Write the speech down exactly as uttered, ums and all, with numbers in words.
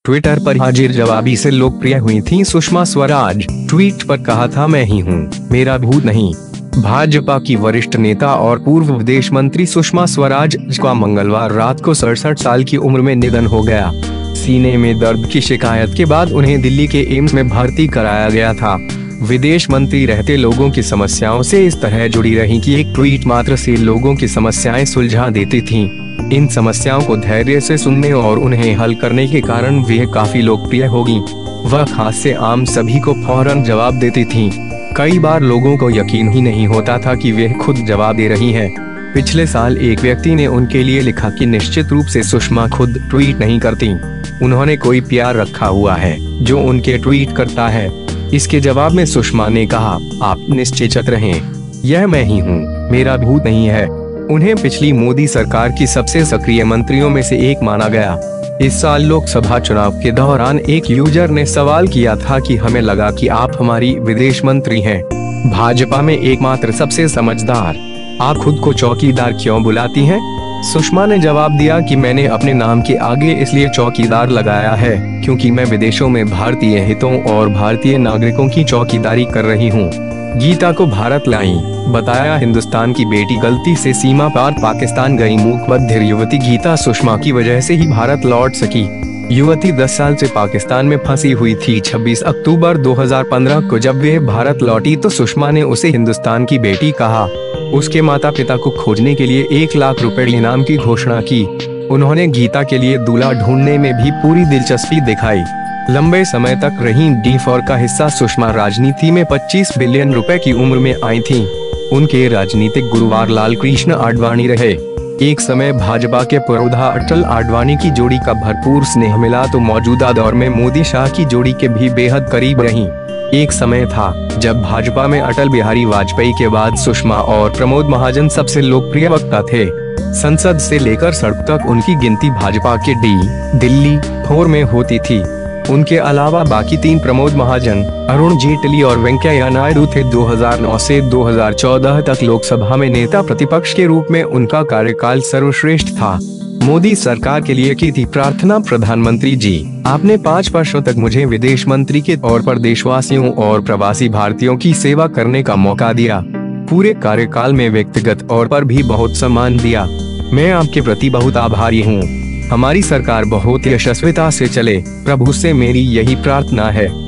Twitter पर हाजिर जवाबी से लोकप्रिय हुई थी सुषमा स्वराज। ट्वीट पर कहा था, मैं ही हूँ, मेरा भूत नहीं। भाजपा की वरिष्ठ नेता और पूर्व विदेश मंत्री सुषमा स्वराज का मंगलवार रात को सड़सठ साल की उम्र में निधन हो गया। सीने में दर्द की शिकायत के बाद उन्हें दिल्ली के एम्स में भर्ती कराया गया था। विदेश मंत्री रहते लोगों की समस्याओं से इस तरह जुड़ी रही कि एक ट्वीट मात्र से लोगों की समस्याएं सुलझा देती थीं। इन समस्याओं को धैर्य से सुनने और उन्हें हल करने के कारण वे काफी लोकप्रिय हो गईं। वह खास से आम सभी को फौरन जवाब देती थीं। कई बार लोगों को यकीन ही नहीं होता था कि वे खुद जवाब दे रही हैं। पिछले साल एक व्यक्ति ने उनके लिए लिखा कि निश्चित रूप से सुषमा खुद ट्वीट नहीं करती, उन्होंने कोई प्यार रखा हुआ है जो उनके ट्वीट करता है। इसके जवाब में सुषमा ने कहा, आप निश्चित रहें, यह मैं ही हूँ, मेरा भूत नहीं है। उन्हें पिछली मोदी सरकार की सबसे सक्रिय मंत्रियों में से एक माना गया। इस साल लोकसभा चुनाव के दौरान एक यूजर ने सवाल किया था कि हमें लगा कि आप हमारी विदेश मंत्री हैं, भाजपा में एकमात्र सबसे समझदार, आप खुद को चौकीदार क्यों बुलाती हैं? सुषमा ने जवाब दिया कि मैंने अपने नाम के आगे इसलिए चौकीदार लगाया है क्योंकि मैं विदेशों में भारतीय हितों और भारतीय नागरिकों की चौकीदारी कर रही हूँ। गीता को भारत लाई, बताया हिंदुस्तान की बेटी गलती से सीमा पार पाकिस्तान गई मूक बधिर युवती गीता सुषमा की वजह से ही भारत लौट सकी। युवती दस साल से पाकिस्तान में फंसी हुई थी। छब्बीस अक्टूबर दो हज़ार पंद्रह को जब वे भारत लौटी तो सुषमा ने उसे हिंदुस्तान की बेटी कहा। उसके माता पिता को खोजने के लिए एक लाख रुपए इनाम की घोषणा की। उन्होंने गीता के लिए दूल्हा ढूंढने में भी पूरी दिलचस्पी दिखाई। लंबे समय तक रही डी फोर का हिस्सा सुषमा राजनीति में पच्चीस बिलियन रुपए की उम्र में आई थीं। उनके राजनीतिक गुरुवार लाल कृष्ण आडवाणी रहे। एक समय भाजपा के पुरोधा अटल आडवाणी की जोड़ी का भरपूर स्नेह मिला तो मौजूदा दौर में मोदी शाह की जोड़ी के भी बेहद करीब रही। एक समय था जब भाजपा में अटल बिहारी वाजपेयी के बाद सुषमा और प्रमोद महाजन सबसे लोकप्रिय वक्ता थे। संसद से लेकर सड़क तक उनकी गिनती भाजपा के डी दिल्ली फोर में होती थी। उनके अलावा बाकी तीन प्रमोद महाजन, अरुण जेटली और वेंकैया नायडू थे। दो हज़ार नौ से दो हज़ार चौदह तक लोकसभा में नेता प्रतिपक्ष के रूप में उनका कार्यकाल सर्वश्रेष्ठ था। मोदी सरकार के लिए की थी प्रार्थना, प्रधानमंत्री जी आपने पाँच वर्षों तक मुझे विदेश मंत्री के तौर पर देशवासियों और प्रवासी भारतीयों की सेवा करने का मौका दिया। पूरे कार्यकाल में व्यक्तिगत तौर पर भी बहुत सम्मान दिया। मैं आपके प्रति बहुत आभारी हूँ। हमारी सरकार बहुत यशस्विता से चले, प्रभु से मेरी यही प्रार्थना है।